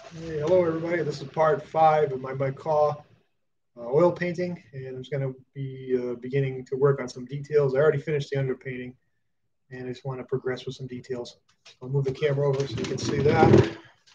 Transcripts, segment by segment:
Hey, hello everybody, this is part 5 of my Macaw oil painting, and I'm just going to be beginning to work on some details. I already finished the underpainting and I just want to progress with some details. I'll move the camera over so you can see that.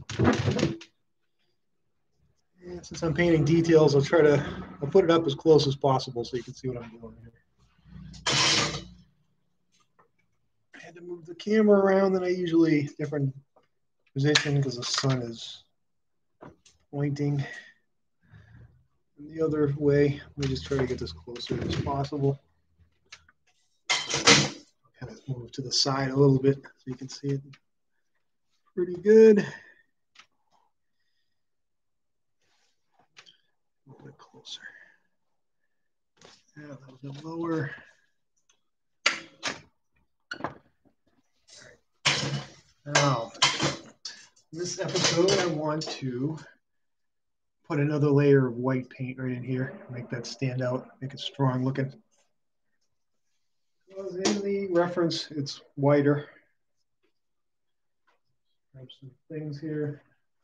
And since I'm painting details, I'll put it up as close as possible so you can see what I'm doing here. I had to move the camera around than I usually, different position because the sun is pointing the other way. Let me just try to get this closer as possible. Kind of move to the side a little bit so you can see it pretty good. A little bit closer. Yeah, a little bit lower. Now, in this episode, I want to put another layer of white paint right in here, make that stand out, make it strong looking. Because in the reference, it's whiter. Grab some things here.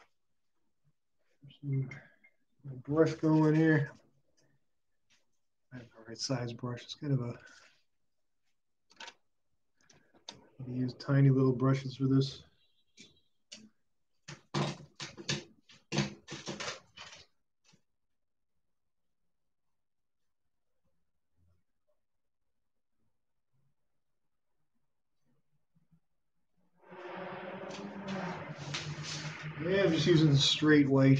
Some brush going here. I have the right size brush. It's kind of a. I use tiny little brushes for this. Yeah, I'm just using straight white.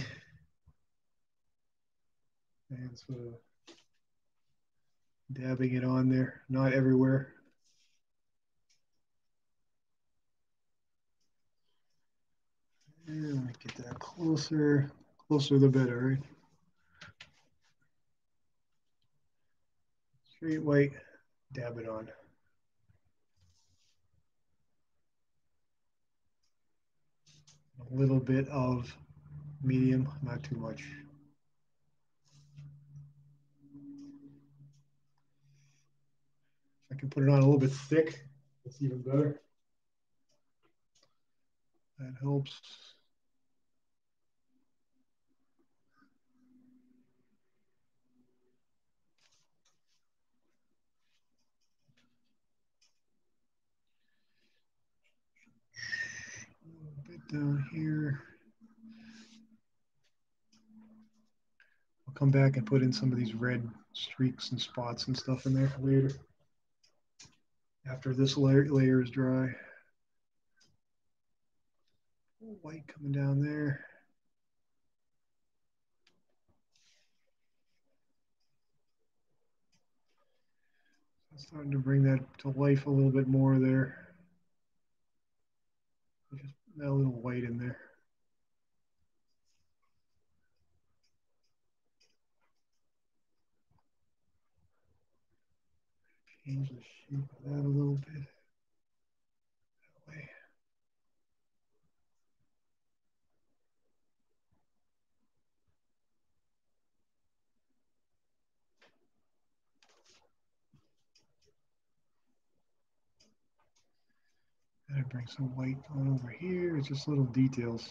And sort of dabbing it on there, not everywhere. And get that closer. Closer the better, right? Straight white, dab it on. A little bit of medium, not too much. If I can put it on a little bit thick, that's even better. That helps. A little bit down here. I'll come back and put in some of these red streaks and spots and stuff in there later. After this layer is dry. White coming down there. I'm starting to bring that to life a little bit more there. Just that little white in there. Change the shape of that a little bit. That way. Gotta bring some white on over here. It's just little details.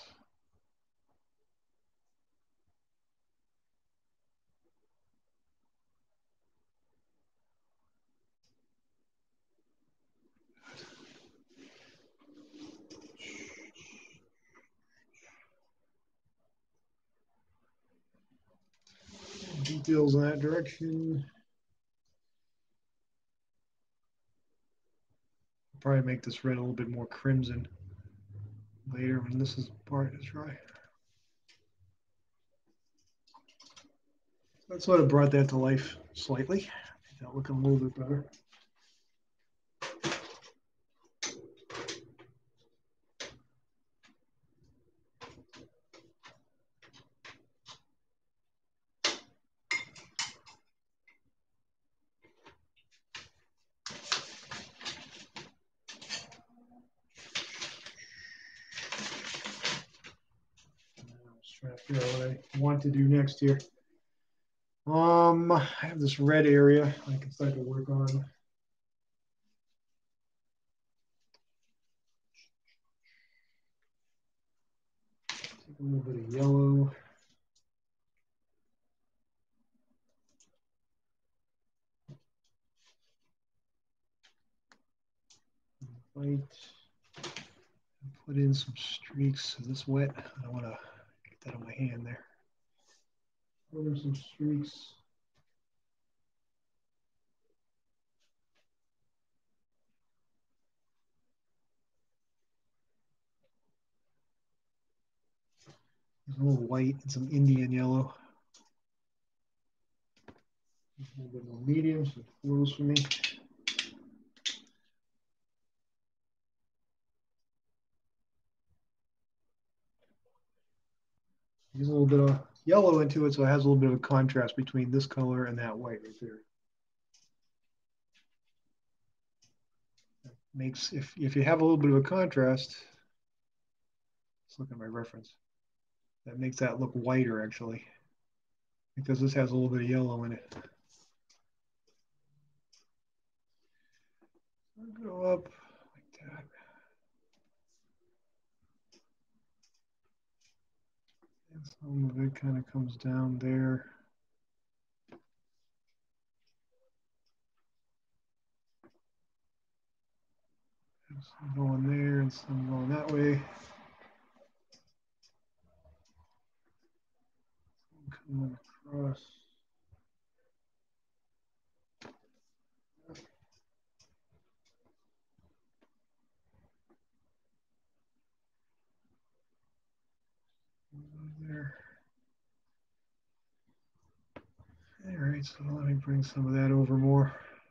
Details in that direction. I'll probably make this red a little bit more crimson later when this part is dry. That sort of brought that to life slightly. Make that look a little bit better. Trying to figure out what I want to do next here. I have this red area I can start to work on. Take a little bit of yellow. White. Put in some streaks. Is this wet? I don't want to get that on my hand there. Put in some streaks. There's a little white and some Indian yellow. A little bit more medium, so it flows for me. Use a little bit of yellow into it, so it has a little bit of a contrast between this color and that white right there. That makes, if you have a little bit of a contrast, let's look at my reference. That makes that look whiter actually, because this has a little bit of yellow in it. I'll go up like that. And some of it kind of comes down there. Some going there and some going that way. Some coming across. There. All right, so let me bring some of that over more.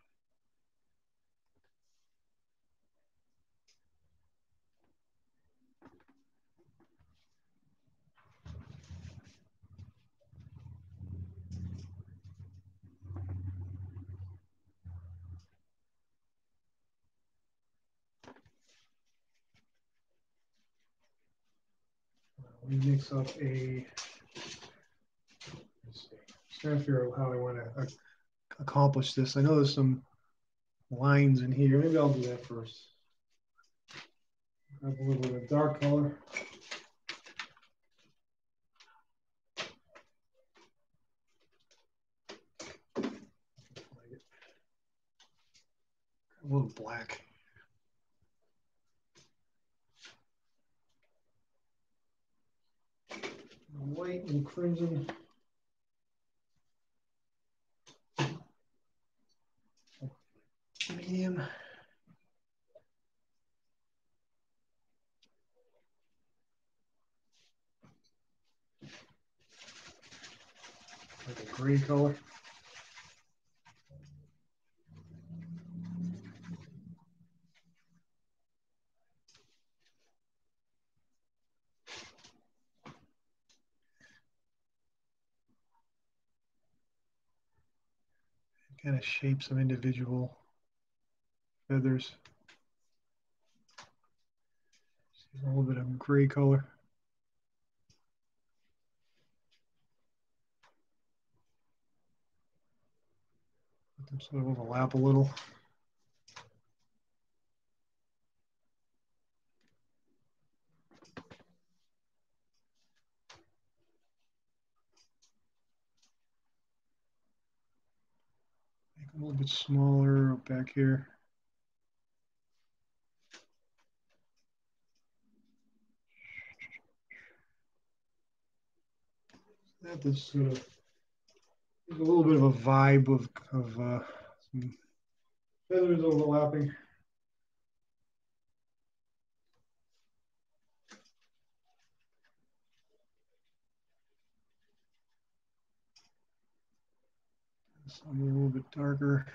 We mix up a, let's see, I'm trying to figure out how I want to accomplish this. I know there's some lines in here. Maybe I'll do that first. Grab a little bit of dark color. A little black. White and crimson. Medium. Like a gray color. Kind of shape some individual feathers. A little bit of gray color. Let them sort of overlap a little. Make them a little bit smaller back here. That is sort of a little bit of a vibe of some feathers overlapping. Some a little bit darker.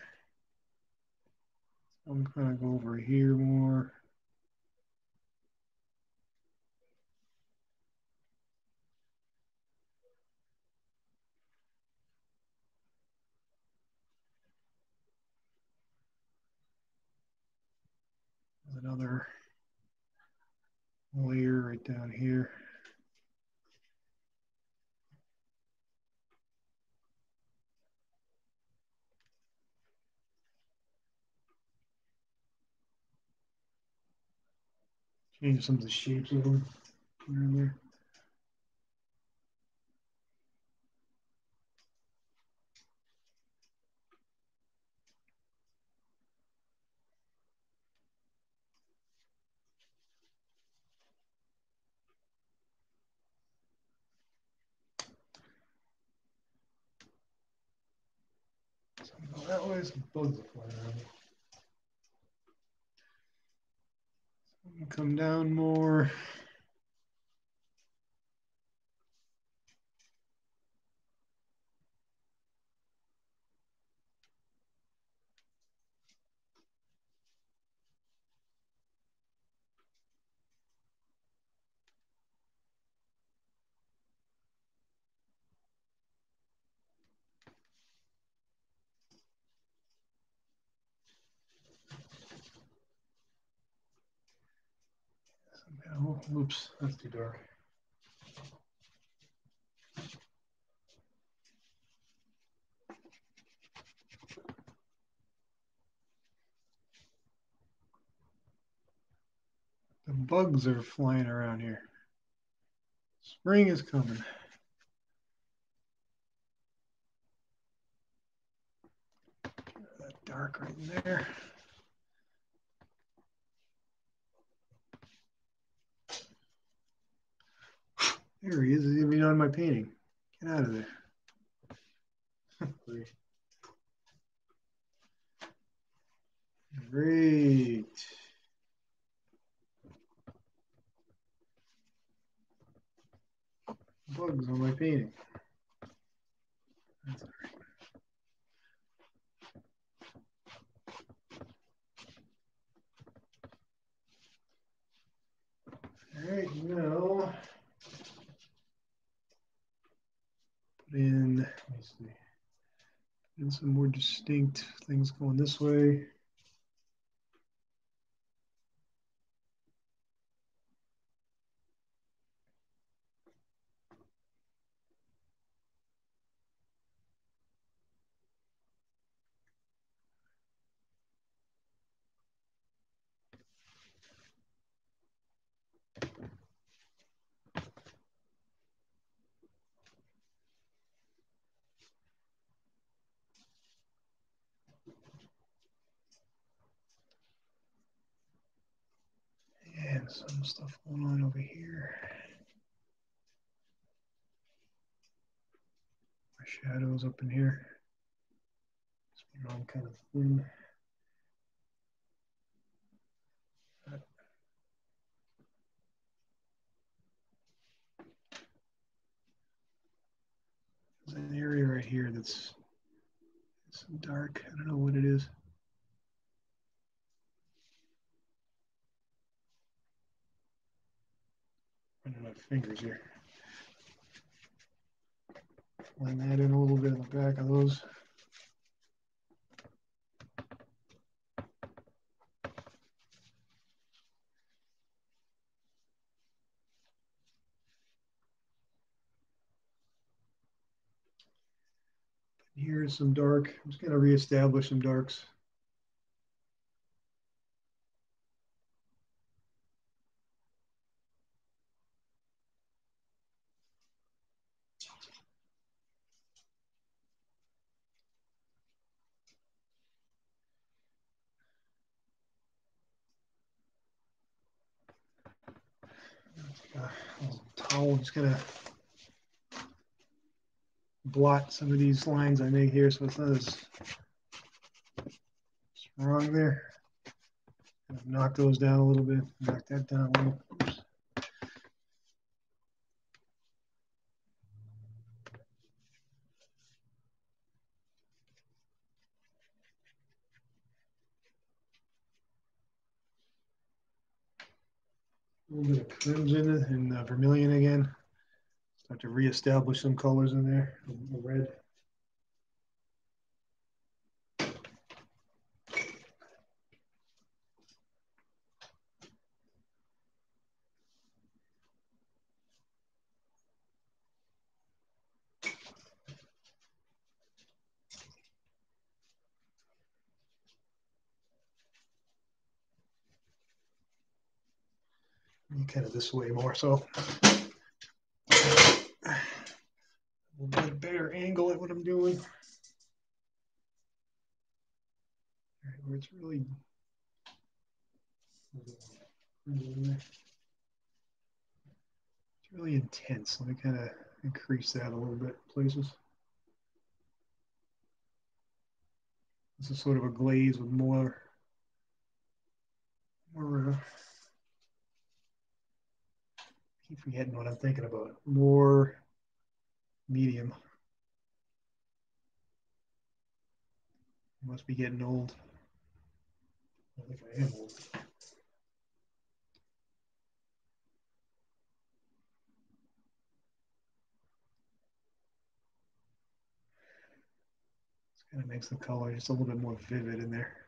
I'm kind of go over here more. There's another layer right down here. Change some of the shapes of them here and there. that way, some bugs are flying around. Come down more. Oh, oops, that's too dark. The bugs are flying around here. Spring is coming. That dark right in there. There he is. He's even on my painting. Get out of there. Great. Bugs on my painting. That's all right. All right, now put in, let me see, put in some more distinct things going this way. And some stuff going on over here. My shadows up in here. Just put it on kind of thin. There's an area right here that's some dark. I don't know what it is. Running out of fingers here. Blend that in a little bit in the back of those. Here's some dark. I'm just going to reestablish some darks. Towel, I'm just going to blot some of these lines I made here so it's not as strong there. Knock those down a little bit. Knock that down a little. Oops. A little bit of crimson and vermilion again. Start to reestablish some colors in there. The red. Kind of this way more so. A little bit better angle at what I'm doing. All right, where it's really intense. Let me kind of increase that a little bit places. This is sort of a glaze with more keep forgetting what I'm thinking about. More medium. I must be getting old. I think I am old. This kind of makes the color just a little bit more vivid in there.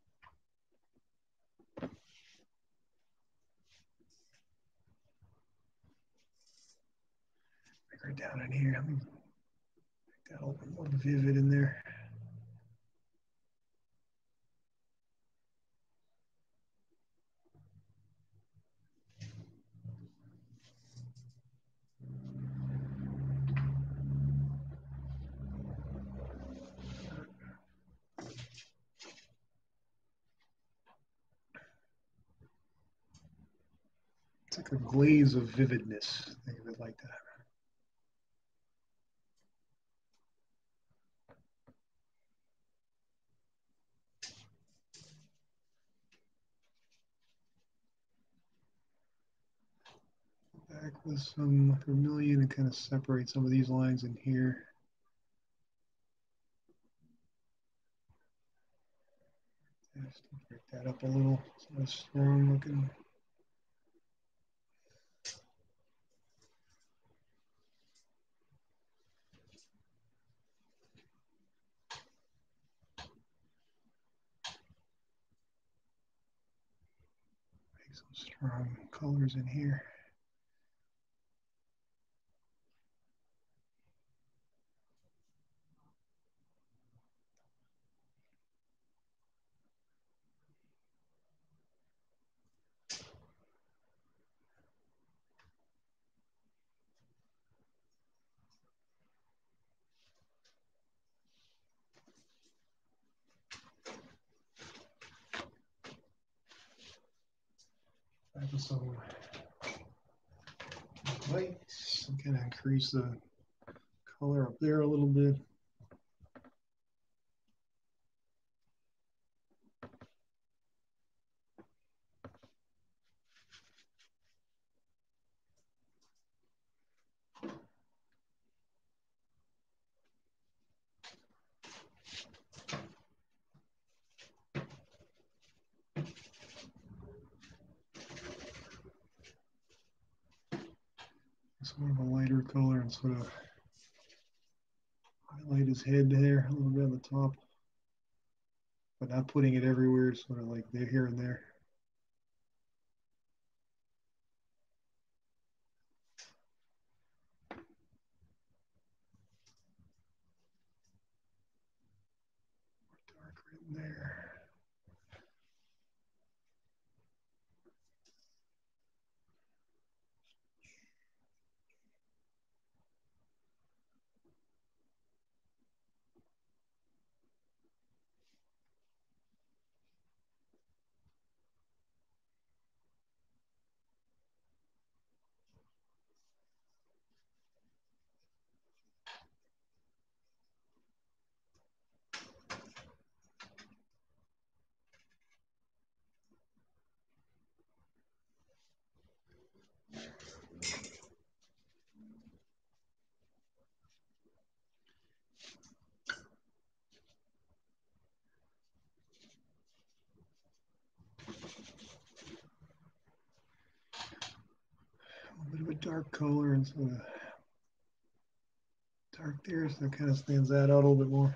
Right down in here. Let me make that a little bit more vivid in there. It's like a glaze of vividness. Think of it like that. Back with some vermilion and kind of separate some of these lines in here. Just break that up a little. It's not strong looking. Make some strong colors in here. Back with some white and kind of increase the color up there a little bit. Sort of a lighter color and sort of highlight his head there a little bit on the top, but not putting it everywhere, sort of like there, here and there. More dark right in there. A bit of a dark color and sort of dark there, so that kind of stands that out a little bit more.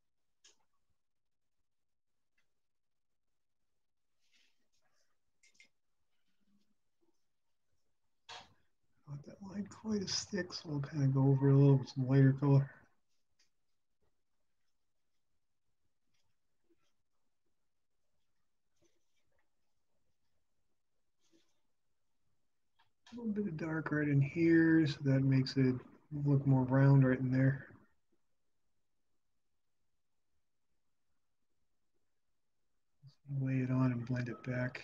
Not that line quite as thick, so I'll kind of go over a little with some lighter color. A little bit of dark right in here, so that makes it look more round right in there. Lay it on and blend it back.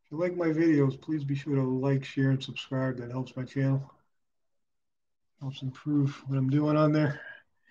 If you like my videos, please be sure to like, share, and subscribe. That helps my channel. Helps improve what I'm doing on there.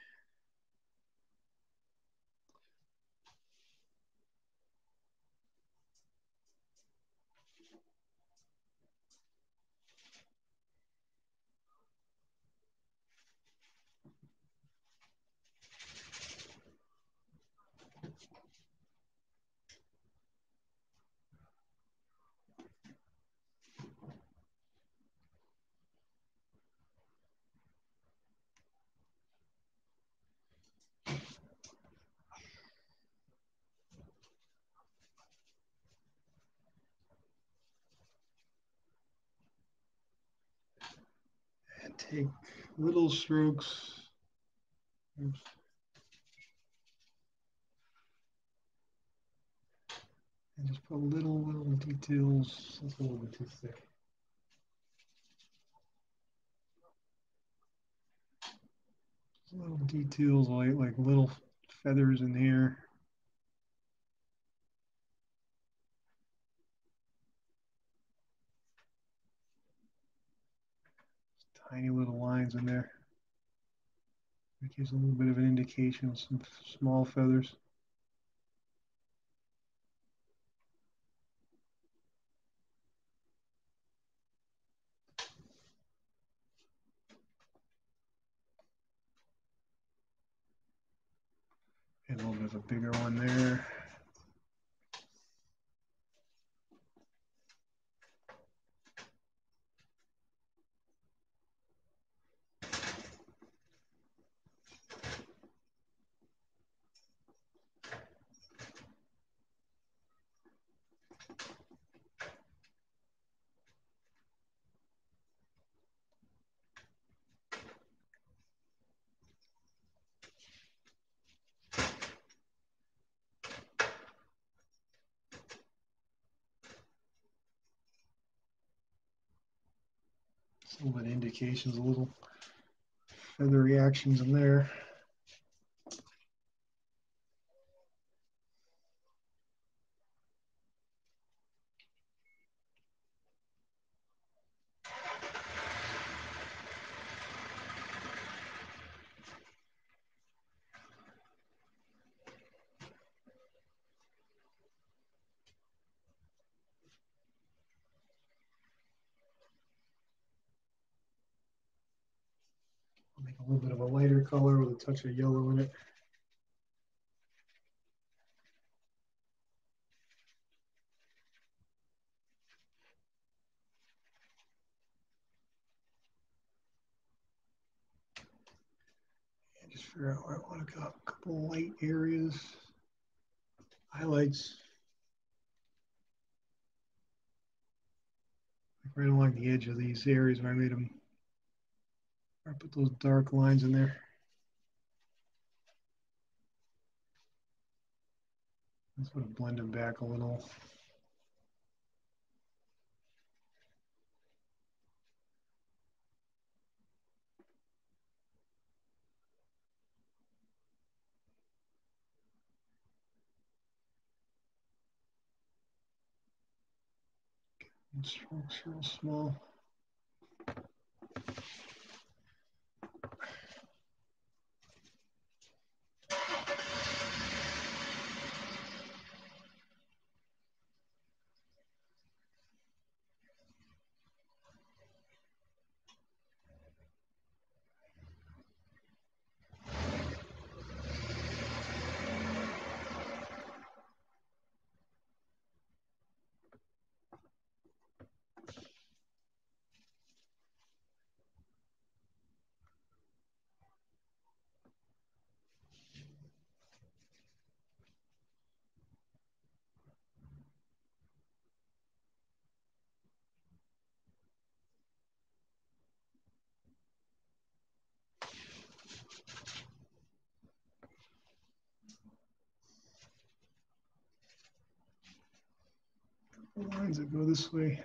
And take little strokes. Oops. And just put little details. That's a little bit too thick. Little details like little feathers in here. Tiny little lines in there. It gives a little bit of an indication of some small feathers. And a little bit of a bigger one there. Some of the indications, a little feather reactions in there. I'll make a little bit of a lighter color with a touch of yellow in it. And just figure out where I want to go. A couple of light areas, highlights. Like right along the edge of these areas where I made them. I put those dark lines in there. Just want to blend them back a little. And strokes real small. Lines that go this way.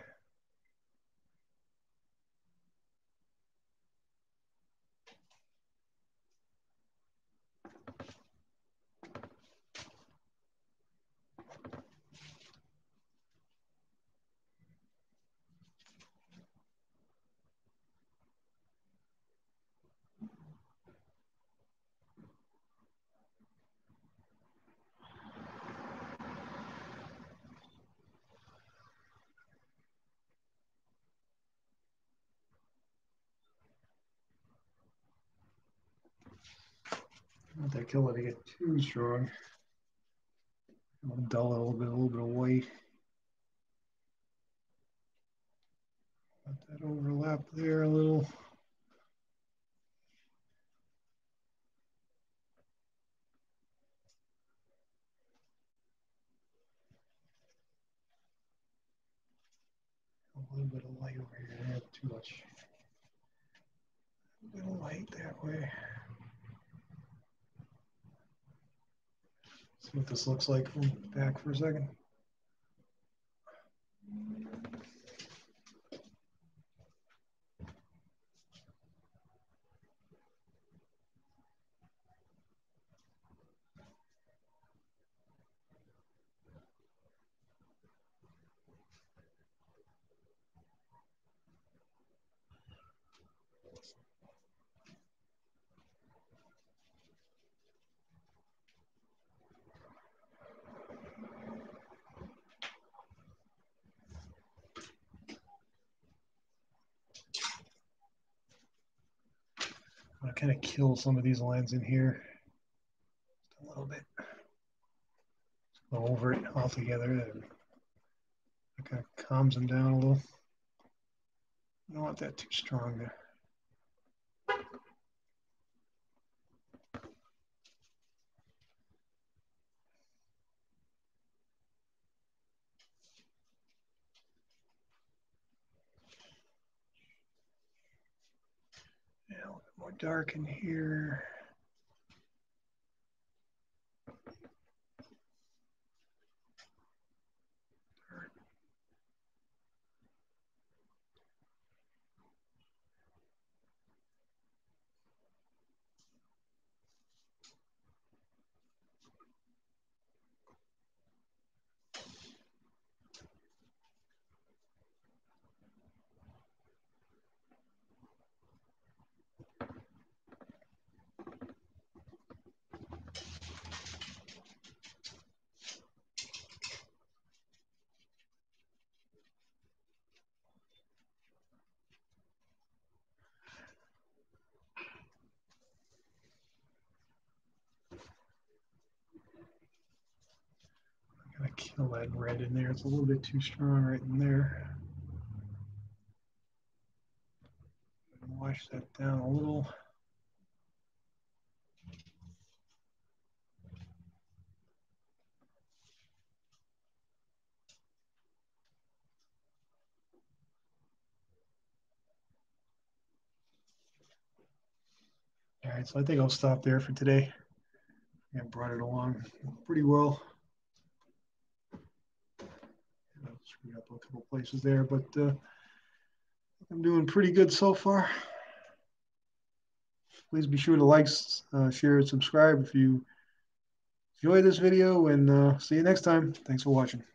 don't want that color to get too strong. I'll dull it a little bit of white. Let that overlap there a little. A little bit of light over here, not too much. A little light that way. See what this looks like from back for a second. I'm gonna kind of kill some of these lines in here just a little bit. Go over it altogether. And it kind of calms them down a little. I don't want that too strong there. Yeah, a little bit more dark in here. I'm gonna kill that red in there. It's a little bit too strong right in there. Wash that down a little. All right, so I think I'll stop there for today. I brought it along pretty well. I screwed up a couple places there, but I'm doing pretty good so far. Please be sure to like, share, and subscribe if you enjoy this video, and see you next time. Thanks for watching.